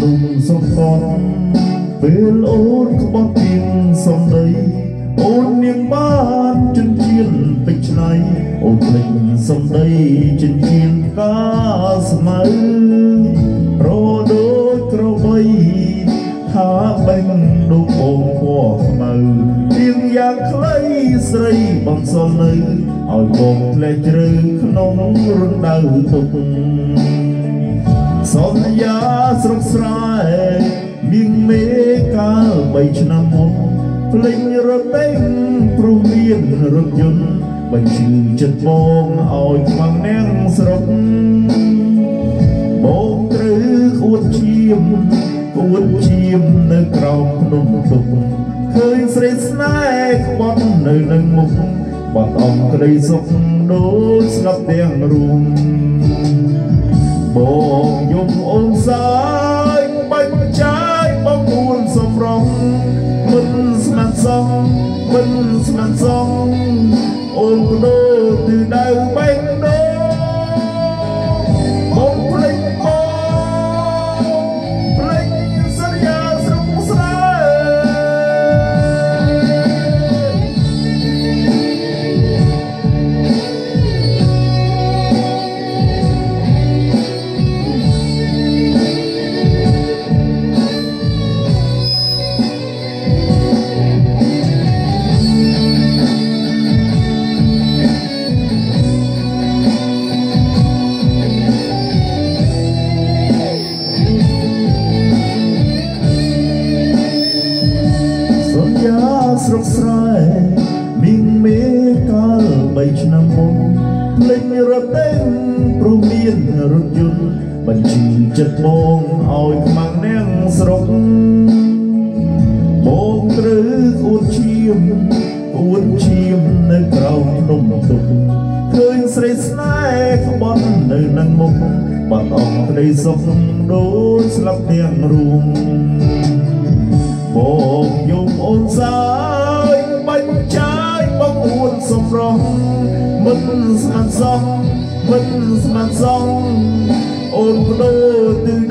សំផនពេលអូនក្បត់ទៀងសំដីអូននាងបានចិនជៀនពេជ្រឆ្នៃអូនភ្លេចសំដីចិនជៀនកាស្មៅរដូចក្របីថាបេះដូចបងពណ៌ខ្មៅទៀងយ៉ាងខ្លីស្រីបងសល់នៅឲ្យបងផ្លែជ្រៅក្នុងរណ្ដៅទុកសន្យាស្រុកស្រែមានមេកាល3ឆ្នាំមុនភ្លេចរត់តែងព្រោះមានរថយន្តបញ្ជឿចិត្តបងឲ្យខ្មាំងនាងស្រុកបងត្រូវអួតឈាមនៅក្រោមភ្នំទុកឃើញស្រីស្នេហ៍ក្បត់នៅនឹងមុខបាត់អំក្តីសុខដូចស្លាប់ទាំងរួមបងយំអូនសាយបាច់ចាយបងគួនសំរងមិនស្មានសងអូនបដូរទិដៅបេះដូងបងភ្លេចសន្យាស្រុកស្រែស្រុកស្រែមានមេកាល3ឆ្នាំមុនភ្លេចរត់តែងព្រោះមានរថយន្តបញ្ជឿចិត្តបងឲ្យខ្មាំងនាងស្រុកបងត្រូវអួតឈាមនៅក្រោមភ្នំទុកឃើញស្រីស្នេហ៍ក្បត់នៅនឹងមុខបាត់អស់ក្តីសុខដូចស្លាប់ទាំងរួមបងយំអូនសាយបាច់ចាយបងអួនសំរងមិនស្មានសងអូនបដូរទិ